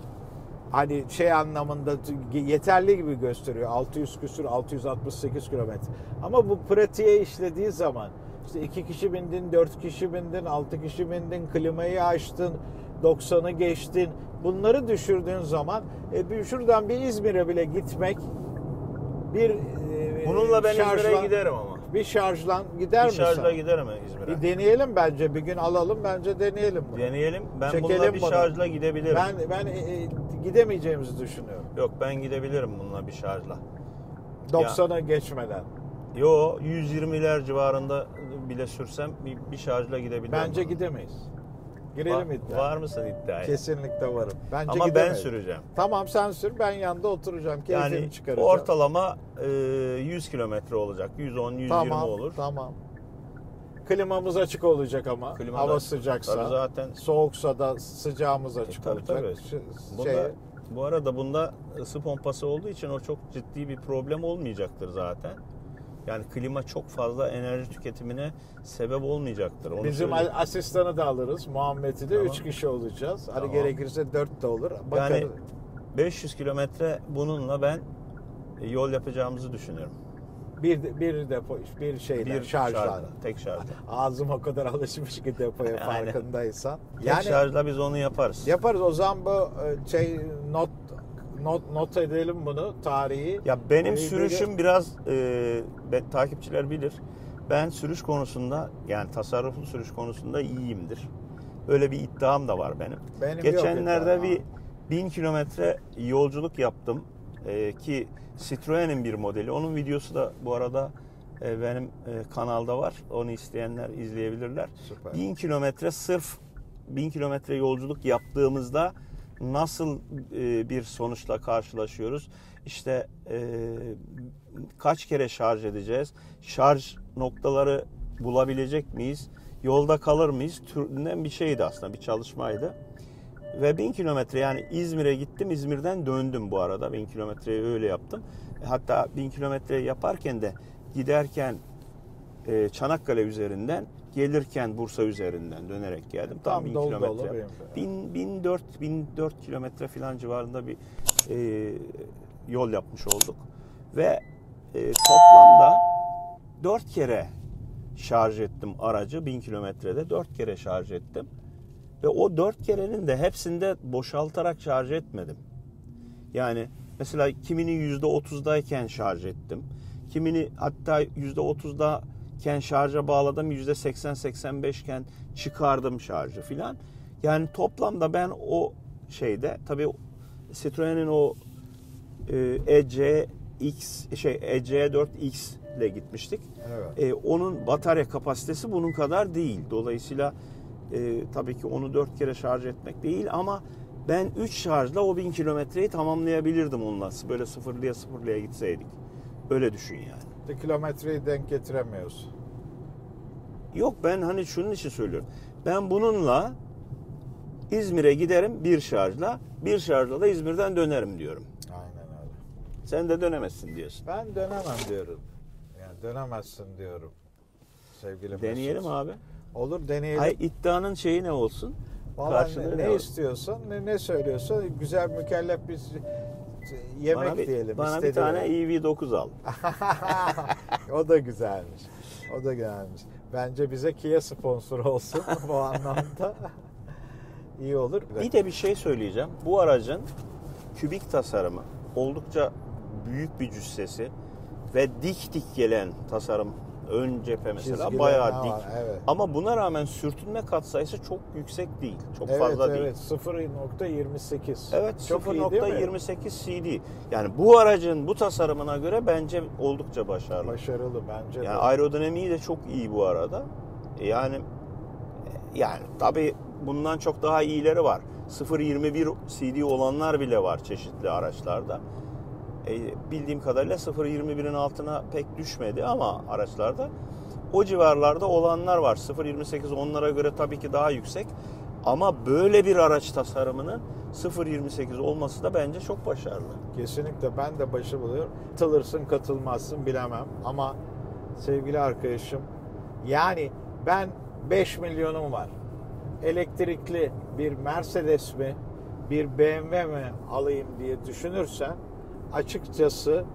Hani şey anlamında yeterli gibi gösteriyor. altı yüz küsür, altı yüz altmış sekiz kilometre. Ama bu pratiğe işlediği zaman işte iki kişi bindin, dört kişi bindin, altı kişi bindin, klimayı açtın, doksanı geçtin. Bunları düşürdüğün zaman e, bir- şuradan bir İzmir'e bile gitmek bir e, Bununla ben şarjla- İzmir'e giderim ama. Bir şarjlan gider Bir misin? şarjla giderim İzmir'e. Bir deneyelim bence. Bir gün alalım, bence deneyelim bunu. Deneyelim. Ben Çekelim bununla bir bunu. şarjla gidebilirim. Ben ben e, e, gidemeyeceğimizi düşünüyorum. Yok, ben gidebilirim bununla bir şarjla. doksanı geçmeden. Yo, yüz yirmiler civarında bile sürsem bir, bir şarjla gidebilirim. Bence bununla. gidemeyiz. Girelim var, iddia. var mısın iddiaya? Kesinlikle varım. Bence Ama ben gidemeyiz. süreceğim. Tamam, sen sür, ben yanında oturacağım. Keyfini Yani çıkaracağım. ortalama e, yüz kilometre olacak. yüz on yüz yirmi tamam, olur. Tamam. Klimamız açık olacak ama. Klima Hava da- sıcaksa. Tabii zaten. Soğuksa da sıcağımız açık tabii, olacak. tabii. Şey- Bunda, şey- bu arada bunda ısı pompası olduğu için o çok ciddi bir problem olmayacaktır zaten. Yani klima çok fazla enerji tüketimine sebep olmayacaktır. Onu Bizim söyleyeyim. asistanı da alırız. Muhammed'i de Tamam. üç kişi olacağız. Hani Tamam. gerekirse dört de olur. Bakarız. Yani beş yüz kilometre bununla ben yol yapacağımızı düşünüyorum. bir bir depo bir şeyden Bir şarjla. şarjla, tek şarjla. Ağzım o kadar alışmış ki depoya, Aynen. farkındaysan. Tek şarjla biz onu yaparız. Yaparız. O zaman bu e, şey not not not edelim bunu, tarihi. Ya benim Ee, sürüşüm böyle- biraz e, ben, takipçiler bilir. Ben sürüş konusunda, yani tasarruflu sürüş konusunda iyiyimdir. Öyle bir iddiam da var benim. Benim yok Geçenlerde iddiam. bir bin kilometre yolculuk yaptım E, ki Citroen'in bir modeli. Onun videosu da bu arada e, benim e, kanalda var. Onu isteyenler izleyebilirler. Süper. bin kilometre sırf bin kilometre yolculuk yaptığımızda nasıl e, bir sonuçla karşılaşıyoruz? İşte e, kaç kere şarj edeceğiz? Şarj noktaları bulabilecek miyiz? Yolda kalır mıyız? Türünden bir şeydi aslında, bir çalışmaydı. Ve bin kilometre, yani İzmir'e gittim, İzmir'den döndüm bu arada. bin kilometreyi öyle yaptım. Hatta bin kilometre yaparken de giderken e, Çanakkale üzerinden, gelirken Bursa üzerinden dönerek geldim. Tam, Tam bin dolu kilometre. dolu benim de. bin, bin dört, bin dört kilometre falan civarında bir e, yol yapmış olduk. Ve e, toplamda dört kere şarj ettim aracı. bin kilometrede dört kere şarj ettim. Ve o dört kerenin de hepsinde boşaltarak şarj etmedim. Yani mesela kimini yüzde otuzdayken şarj ettim. Kimini hatta yüzde otuzdayken şarja bağladım. yüzde seksen seksen beşken çıkardım şarjı filan. Yani toplamda ben o şeyde tabii Citroen'in o E C X şey E C dört X ile gitmiştik. Evet. E, onun batarya kapasitesi bunun kadar değil. Dolayısıyla e, tabii ki onu dört kere şarj etmek değil ama ben üç şarjla o bin kilometreyi tamamlayabilirdim onunla. Böyle sıfırlıya sıfırlıya gitseydik. Öyle düşün yani. Bir kilometreyi denk getiremiyorsun. Yok, ben hani şunun için söylüyorum. Ben bununla İzmir'e giderim bir şarjla. Bir şarjla da İzmir'den dönerim diyorum. Aynen öyle. Sen de dönemezsin diyorsun. Ben dönemem diyorum. Yani dönemezsin diyorum. Sevgili Mesut. Deneyelim abi. Olur, deneyelim. Ay, iddianın şeyi ne olsun? Vallahi Karşılığı ne, ne ne olsun? istiyorsun, ne, ne söylüyorsun? Güzel mükellef bir yemek Bana bir, diyelim. bana bir istediğin. tane E V dokuz al. O da güzelmiş. O da güzelmiş. Bence bize Kia sponsor olsun bu anlamda. İyi olur. Bir de bir şey söyleyeceğim. Bu aracın kübik tasarımı, oldukça büyük bir cüssesi ve dik dik gelen tasarım, ön cephe mesela Çizgiler bayağı ne dik. var? Evet. Ama buna rağmen sürtünme katsayısı çok yüksek değil. Çok Evet, fazla evet. değil. sıfır nokta yirmi sekiz. Evet, Çok sıfır iyi nokta değil mi? yirmi sekiz C D. Yani bu aracın bu tasarımına göre bence oldukça başarılı. Başarılı bence de. Yani aerodinamiği de çok iyi bu arada. Yani yani tabii bundan çok daha iyileri var. sıfır nokta yirmi bir C D olanlar bile var çeşitli araçlarda. E, bildiğim kadarıyla sıfır nokta yirmi birin altına pek düşmedi ama araçlarda o civarlarda olanlar var. sıfır nokta yirmi sekiz onlara göre tabii ki daha yüksek. Ama böyle bir araç tasarımının sıfır nokta yirmi sekiz olması da bence çok başarılı. Kesinlikle ben de başı buluyorum. Katılırsın katılmazsın bilemem ama sevgili arkadaşım, yani ben beş milyonum var. Elektrikli bir Mercedes mi bir B M W mi alayım diye düşünürsen açıkçası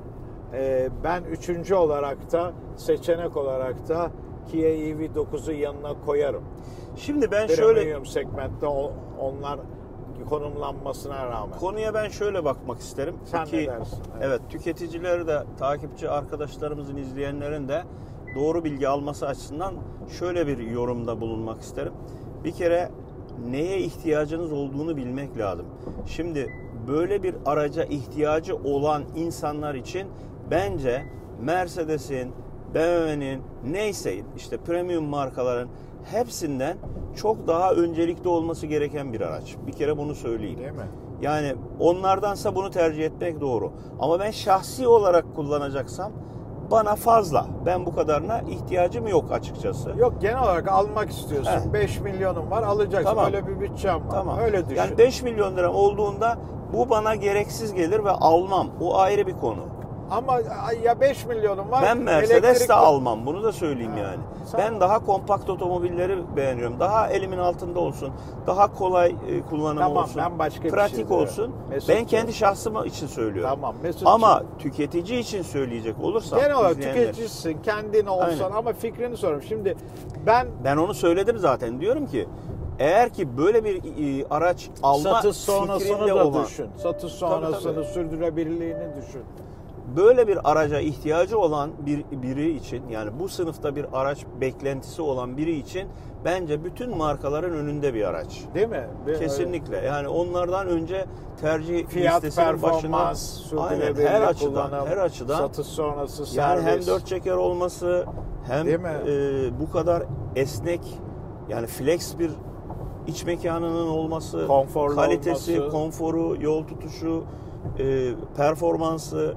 e, ben üçüncü olarak da seçenek olarak da Kia E V dokuzu yanına koyarım. Şimdi ben şöyle Premium segmentte o- onlar konumlanmasına rağmen. konuya ben şöyle bakmak isterim. Sen Ki, ne dersin? Evet. Evet. tüketicileri de takipçi arkadaşlarımızın, izleyenlerin de doğru bilgi alması açısından şöyle bir yorumda bulunmak isterim. Bir kere neye ihtiyacınız olduğunu bilmek lazım. Şimdi böyle bir araca ihtiyacı olan insanlar için bence Mercedes'in, B M W'nin neyse işte premium markaların hepsinden çok daha öncelikli olması gereken bir araç. Bir kere bunu söyleyeyim. Değil mi? Yani onlardansa bunu tercih etmek doğru. Ama ben şahsi olarak kullanacaksam bana fazla. Ben bu kadarına ihtiyacım yok açıkçası. Yok, genel olarak almak istiyorsun. Heh. beş milyonun var, alacaksın. Tamam. Öyle bir bütçem var. Tamam. Öyle düşün. Yani beş milyon liram olduğunda bu bana gereksiz gelir ve almam. O ayrı bir konu. Ama ya beş milyonun var. Ben Mercedes elektrikli- de almam. Bunu da söyleyeyim Ha, yani. sen- Ben daha kompakt otomobilleri beğeniyorum. Daha elimin altında olsun. Daha kolay e, kullanım Tamam, olsun. ben başka bir pratik şey diyorum. olsun. Mesut'cum. Ben kendi şahsım için söylüyorum. Tamam Mesut'cum. Ama tüketici için söyleyecek olursam genel olarak izleyenler- tüketicisin, kendin olsan Aynen. ama fikrini soruyorum. Şimdi ben Ben onu söyledim zaten. Diyorum ki eğer ki böyle bir e, araç alma satış sonrasını fikrinde da olan, düşün. Satış Tabii, sonrasını, tabii. sürdürülebilirliğini düşün. böyle bir araca ihtiyacı olan bir biri için, yani bu sınıfta bir araç beklentisi olan biri için bence bütün markaların önünde bir araç. Değil mi? Bir- Kesinlikle. Yani onlardan önce tercih Fiyat, listesinin başına performans, aynen sürdürülebilirlik, her açıdan kullanım, her açıdan satış sonrası yani servis. hem dört çeker olması hem Değil mi? e, bu kadar esnek, yani flex bir iç mekanının olması, Konforlu kalitesi, olması. konforu, yol tutuşu, e, performansı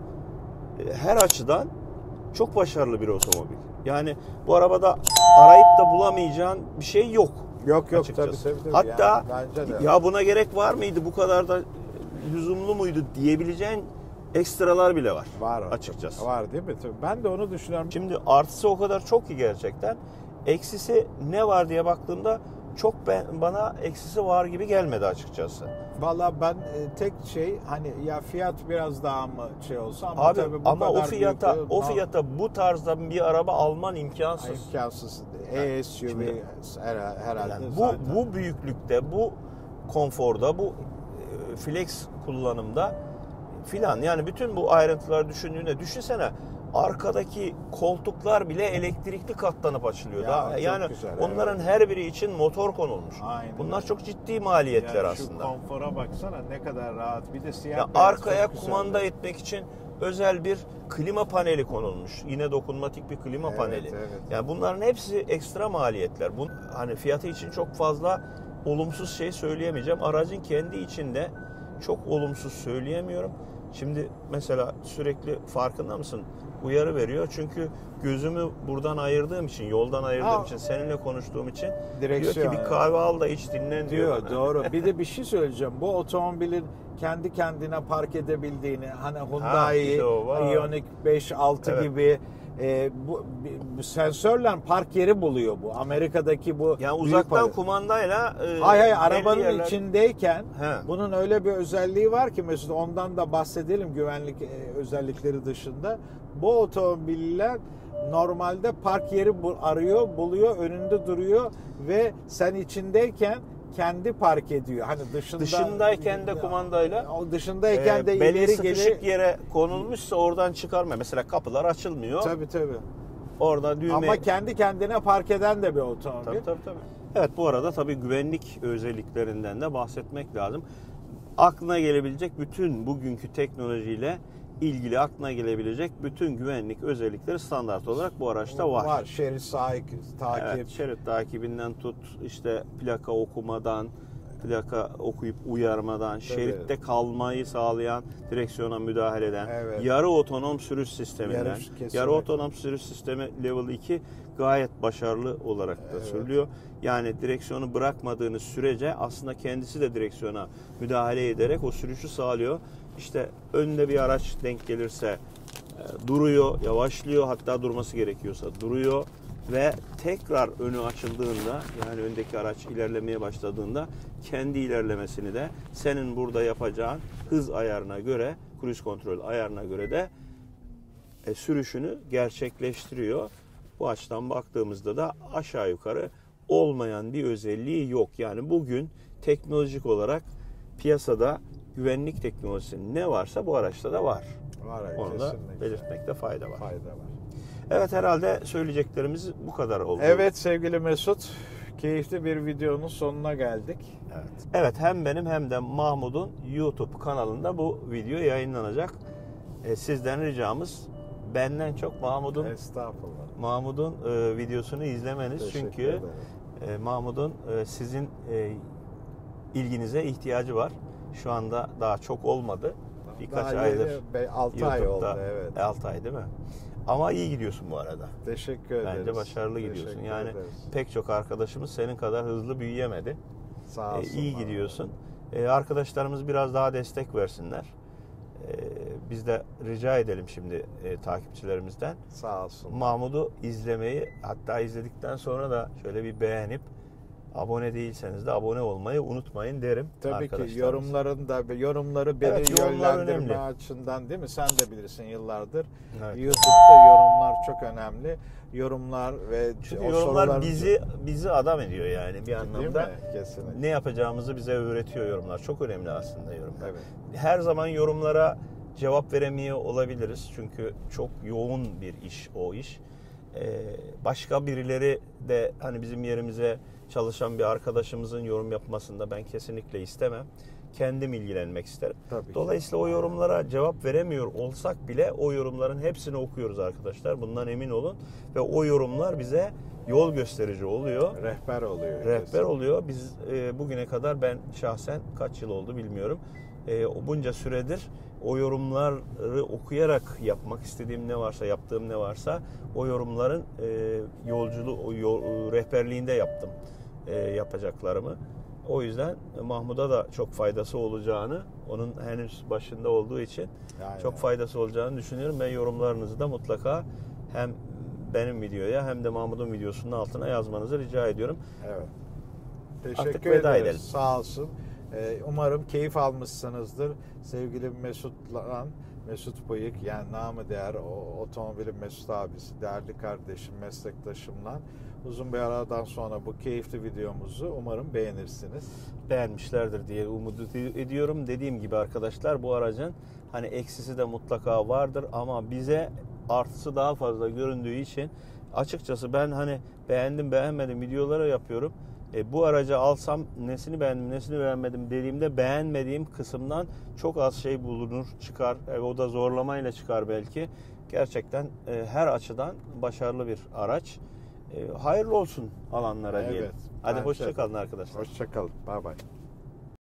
e, her açıdan çok başarılı bir otomobil. Yani bu arabada arayıp da bulamayacağın bir şey yok. Yok yok açıkçası. tabii tabii. tabii. Hatta Yani bence de. ya buna gerek var mıydı, bu kadar da lüzumlu muydu diyebileceğin ekstralar bile var. Var açıkçası. Var değil mi? Tabii. Ben de onu düşünüyorum. Şimdi artısı o kadar çok ki gerçekten. Eksisi ne var diye baktığımda çok ben, bana eksisi var gibi gelmedi açıkçası. Valla ben e, tek şey hani ya fiyat biraz daha mı şey olsa ama Abi tabii bu ama o kadar fiyata büyük, o fiyata bu tarzda bir araba alman imkansız. imkansız. E S U V Şimdi- her- herhalde Yani zaten. bu bu büyüklükte, bu konforda, bu e, flex kullanımda filan, yani bütün bu ayrıntıları düşündüğünde düşünsene, arkadaki koltuklar bile elektrikli katlanıp açılıyor. Ya, Daha, çok yani güzel, onların evet. her biri için motor konulmuş. Aynen Bunlar öyle. çok ciddi maliyetler Yani şu aslında. konfora baksana ne kadar rahat. Bir de siyah Ya beyaz arkaya çok güzel. kumanda etmek için özel bir klima paneli konulmuş. Yine dokunmatik bir klima Evet, paneli. evet. Yani bunların hepsi ekstra maliyetler. Bu hani fiyatı için çok fazla olumsuz şey söyleyemeyeceğim. Aracın kendi içinde çok olumsuz söyleyemiyorum. Şimdi mesela sürekli farkında mısın? Uyarı veriyor. Çünkü gözümü buradan ayırdığım için, yoldan ayırdığım Ha. için, seninle konuştuğum için Direksiyon, diyor ki bir evet. kahve al da iç dinlen diyor. Diyor bana. doğru. Bir de bir şey söyleyeceğim. Bu otomobilin kendi kendine park edebildiğini, hani Ha, Hyundai, bir de o var. Ioniq beş altı Evet. gibi e, bu, bu sensörle park yeri buluyor bu. Amerika'daki bu Yani büyük uzaktan park- kumandayla e, Hay hay belli arabanın yerler- içindeyken He. bunun öyle bir özelliği var ki Mesut, ondan da bahsedelim güvenlik e, özellikleri dışında. Bu otomobiller normalde park yeri bu- arıyor, buluyor, önünde duruyor ve sen içindeyken kendi park ediyor. Hani dışında Dışındayken de kumandayla, o dışındayken e, de belli ileri sıkışık geri. yere konulmuşsa oradan çıkarma. Mesela kapılar açılmıyor. Tabii tabii. Orada düğme. Ama kendi kendine park eden de bir otomobil. Tabii tabii tabii. Evet, bu arada tabii güvenlik özelliklerinden de bahsetmek lazım. Aklına gelebilecek bütün bugünkü teknolojiyle ilgili aklına gelebilecek bütün güvenlik özellikleri standart olarak bu araçta var. Var. Şerit sahip, takip. Evet, şerit takibinden tut, işte plaka okumadan, plaka okuyup uyarmadan, şeritte kalmayı sağlayan, direksiyona müdahale eden, Evet. yarı otonom sürüş sisteminden. Yarı- kesinlikle. Yarı otonom sürüş sistemi level iki gayet başarılı olarak da Evet. sürülüyor. Yani direksiyonu bırakmadığınız sürece aslında kendisi de direksiyona müdahale ederek o sürüşü sağlıyor. İşte önünde bir araç denk gelirse e, duruyor, yavaşlıyor, hatta durması gerekiyorsa duruyor ve tekrar önü açıldığında, yani öndeki araç ilerlemeye başladığında kendi ilerlemesini de senin burada yapacağın hız ayarına göre, cruise kontrol ayarına göre de e, sürüşünü gerçekleştiriyor. Bu açıdan baktığımızda da aşağı yukarı olmayan bir özelliği yok. Yani bugün teknolojik olarak piyasada güvenlik teknolojisi ne varsa bu araçta da var. Var. Onu da kesinlikle. belirtmekte fayda var. Fayda var. Evet, herhalde söyleyeceklerimiz bu kadar oldu. Evet sevgili Mesut, keyifli bir videonun sonuna geldik. Evet. Evet, hem benim hem de Mahmut'un YouTube kanalında bu video yayınlanacak. E, sizden ricamız, benden çok Mahmut'un Estağfurullah. Mahmut'un e, videosunu izlemeniz. Teşekkür Çünkü ederim. e, Mahmut'un e, sizin e, ilginize ihtiyacı var. Şu anda daha çok olmadı. Birkaç Daha aydır altı ay oldu, YouTube'da. evet. altı ay değil mi? Ama iyi gidiyorsun bu arada. Teşekkür ederiz. Bence başarılı gidiyorsun. Teşekkür Yani ederiz. pek çok arkadaşımız senin kadar hızlı büyüyemedi. Sağ E, olsun. iyi gidiyorsun. E, arkadaşlarımız biraz daha destek versinler. E, biz de rica edelim şimdi e, takipçilerimizden. Sağ olsun. Mahmut'u izlemeyi, hatta izledikten sonra da şöyle bir beğenip, abone değilseniz de abone olmayı unutmayın derim. Tabii ki arkadaşlarımız. yorumların da yorumları beni Evet, yorumlar yönlendirme önemli. açısından, değil mi? Sen de bilirsin yıllardır. Evet. YouTube'da yorumlar çok önemli. Yorumlar ve Çünkü o yorumlar sorularımızı- bizi bizi adam ediyor yani bir Değil anlamda. mi? Kesinlikle. Ne yapacağımızı bize öğretiyor yorumlar. Çok önemli aslında yorumlar. Evet. Her zaman yorumlara cevap veremiyor olabiliriz. Çünkü çok yoğun bir iş o iş. Ee, başka birileri de hani bizim yerimize çalışan bir arkadaşımızın yorum yapmasında ben kesinlikle istemem. Kendim ilgilenmek isterim. Tabii ki. Dolayısıyla o yorumlara cevap veremiyor olsak bile o yorumların hepsini okuyoruz arkadaşlar. Bundan emin olun. Ve o yorumlar bize yol gösterici oluyor. Rehber oluyor. Rehber kesinlikle. oluyor. Biz e, bugüne kadar, ben şahsen kaç yıl oldu bilmiyorum. E, o bunca süredir o yorumları okuyarak yapmak istediğim ne varsa, yaptığım ne varsa o yorumların e, yolculuğu, o yol, rehberliğinde yaptım e, yapacaklarımı. O yüzden Mahmut'a da çok faydası olacağını, onun henüz başında olduğu için Yani. çok faydası olacağını düşünüyorum. Ben yorumlarınızı da mutlaka hem benim videoya hem de Mahmut'un videosunun altına yazmanızı rica ediyorum. Evet. Teşekkür artık veda ederiz. edelim. Sağ olsun. Ee, umarım keyif almışsınızdır. Sevgili Mesut'la Mesut Bıyık, yani namı değer o otomobilin Mesut abisi, değerli kardeşim, meslektaşımla uzun bir aradan sonra bu keyifli videomuzu umarım beğenirsiniz. Beğenmişlerdir diye umut ediyorum. Dediğim gibi arkadaşlar, bu aracın hani eksisi de mutlaka vardır ama bize artısı daha fazla göründüğü için açıkçası ben hani beğendim beğenmedim videoları yapıyorum. E, bu aracı alsam nesini beğendim nesini beğenmedim dediğimde beğenmediğim kısımdan çok az şey bulunur çıkar. E, o da zorlamayla çıkar belki. Gerçekten e, her açıdan başarılı bir araç. E, hayırlı olsun alanlara diyelim. Evet, Hadi bence. hoşça kalın arkadaşlar. Hoşça kalın. Bay bay.